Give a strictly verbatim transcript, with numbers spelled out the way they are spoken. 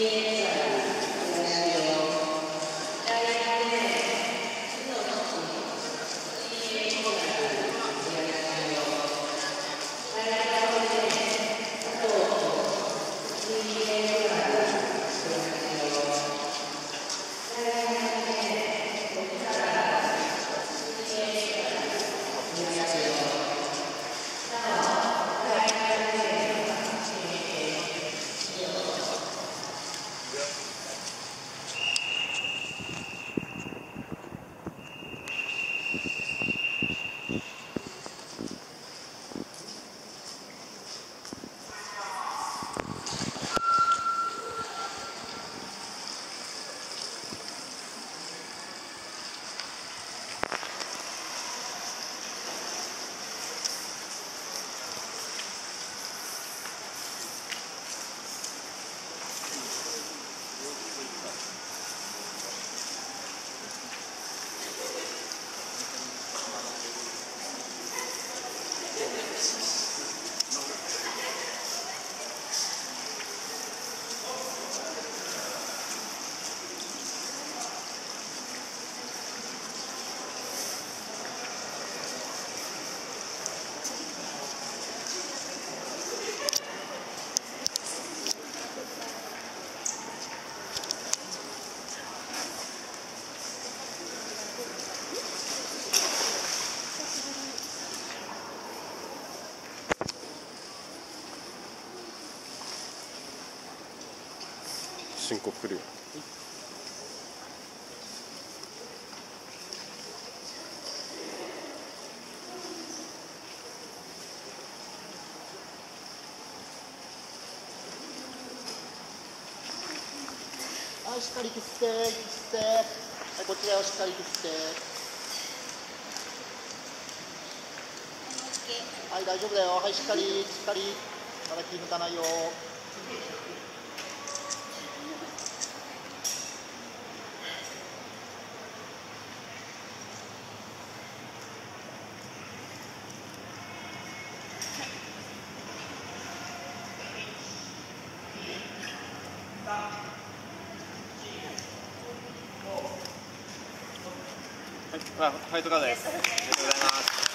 申告するよ。 はい、しっかり切って、切って、はい、こっちだよ、しっかり切って。はい、大丈夫だよ。はい、しっかり、しっかり。まだ気抜かないよ。 はい、ファイトカードです。ありがとうございます。